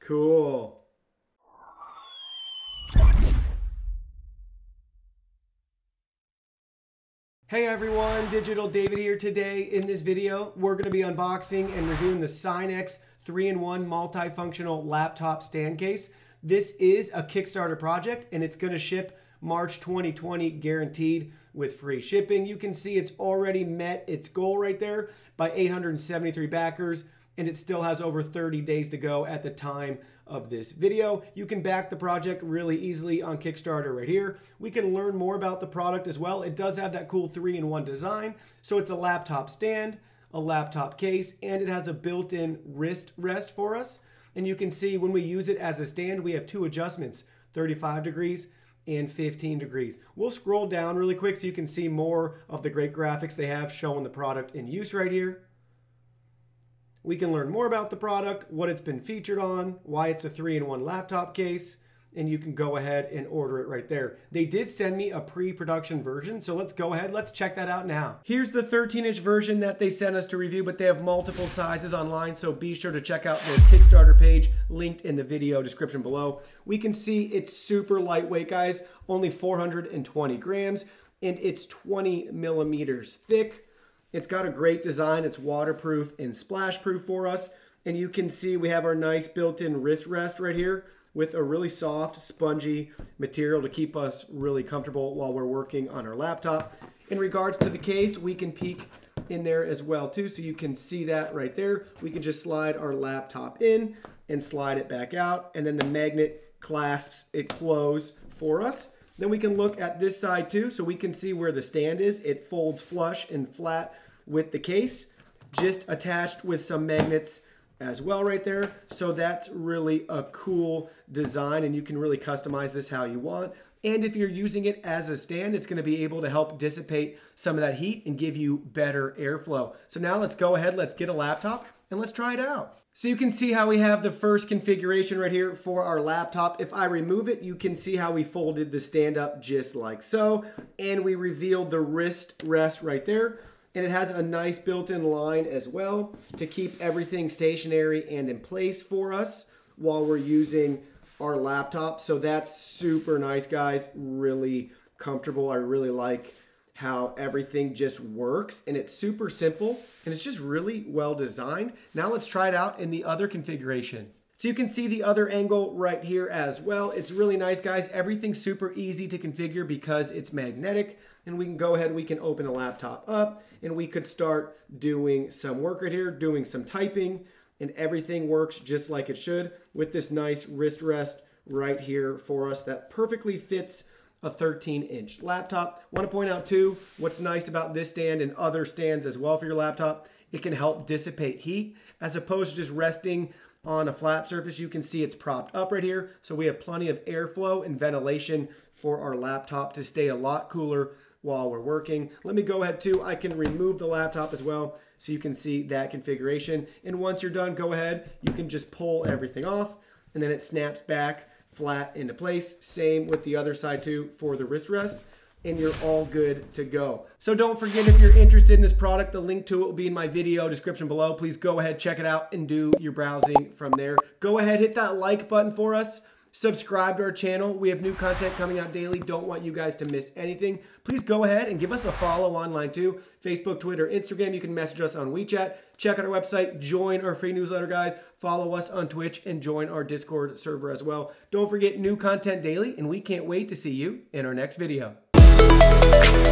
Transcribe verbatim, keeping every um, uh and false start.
Cool. Hey everyone, Digital David here. Today in this video, we're going to be unboxing and reviewing the Sinex three in one multifunctional laptop stand case. This is a Kickstarter project and it's going to ship March twenty twenty guaranteed with free shipping. You can see it's already met its goal right there by eight hundred seventy-three backers, and it still has over thirty days to go at the time of this video. You can back the project really easily on Kickstarter right here. We can learn more about the product as well. It does have that cool three in one design. So it's a laptop stand, a laptop case, and it has a built-in wrist rest for us. And you can see when we use it as a stand, we have two adjustments, thirty-five degrees and fifteen degrees. We'll scroll down really quick so you can see more of the great graphics they have showing the product in use right here. We can learn more about the product, what it's been featured on, why it's a three in one laptop case, and you can go ahead and order it right there. They did send me a pre-production version, so let's go ahead, let's check that out now. Here's the thirteen inch version that they sent us to review, but they have multiple sizes online, so be sure to check out their Kickstarter page linked in the video description below. We can see it's super lightweight, guys, only four hundred twenty grams, and it's twenty millimeters thick. It's got a great design. It's waterproof and splash proof for us. And you can see we have our nice built-in wrist rest right here with a really soft, spongy material to keep us really comfortable while we're working on our laptop. In regards to the case, we can peek in there as well too. So you can see that right there. We can just slide our laptop in and slide it back out. And then the magnet clasps it closed for us. Then we can look at this side too, so we can see where the stand is. It folds flush and flat with the case, just attached with some magnets as well right there. So that's really a cool design, and you can really customize this how you want. And if you're using it as a stand, it's going to be able to help dissipate some of that heat and give you better airflow. So now let's go ahead, let's get a laptop and let's try it out. So you can see how we have the first configuration right here for our laptop. If I remove it, you can see how we folded the stand up just like so. And we revealed the wrist rest right there. And it has a nice built-in line as well to keep everything stationary and in place for us while we're using our laptop. So that's super nice, guys. Really comfortable. I really like how everything just works, and it's super simple and it's just really well designed. Now let's try it out in the other configuration. So you can see the other angle right here as well. It's really nice, guys. Everything's super easy to configure because it's magnetic, and we can go ahead, we can open a laptop up and we could start doing some work right here, doing some typing, and everything works just like it should with this nice wrist rest right here for us that perfectly fits a thirteen inch laptop. Want to point out too, what's nice about this stand and other stands as well for your laptop, it can help dissipate heat as opposed to just resting on a flat surface. You can see it's propped up right here. So we have plenty of airflow and ventilation for our laptop to stay a lot cooler while we're working. Let me go ahead too. I can remove the laptop as well so you can see that configuration. And once you're done, go ahead. You can just pull everything off and then it snaps back flat into place. Same with the other side too for the wrist rest, and you're all good to go. So don't forget, if you're interested in this product, the link to it will be in my video description below. Please go ahead, check it out, and do your browsing from there. Go ahead, hit that like button for us. Subscribe to our channel. We have new content coming out daily. Don't want you guys to miss anything. Please go ahead and give us a follow online too. Facebook, Twitter, Instagram. You can message us on WeChat. Check out our website. Join our free newsletter, guys. Follow us on Twitch and join our Discord server as well. Don't forget, new content daily, and we can't wait to see you in our next video.